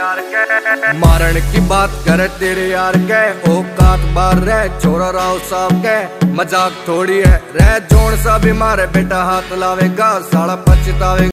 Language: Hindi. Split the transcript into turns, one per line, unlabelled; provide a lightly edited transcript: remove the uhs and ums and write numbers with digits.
मारन की बात करे तेरे यार के औकात बार रह छोरा राव साहब के मजाक थोड़ी है रह जोन सा भी मारे बेटा हाथ लावेगा साला पछतावेगा।